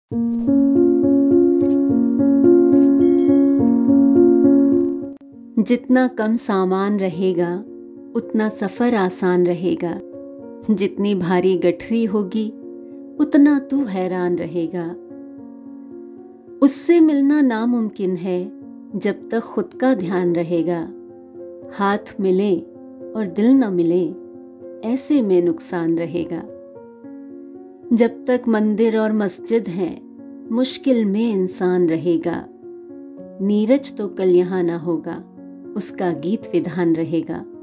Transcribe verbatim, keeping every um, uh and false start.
जितना कम सामान रहेगा उतना सफ़र आसान रहेगा। जितनी भारी गठरी होगी उतना तू हैरान रहेगा। उससे मिलना नामुमकिन है जब तक खुद का ध्यान रहेगा। हाथ मिले और दिल न मिले ऐसे में नुकसान रहेगा। जब तक मंदिर और मस्जिद हैं मुश्किल में इंसान रहेगा। नीरज तो कल यहाँ ना होगा, उसका गीत विधान रहेगा।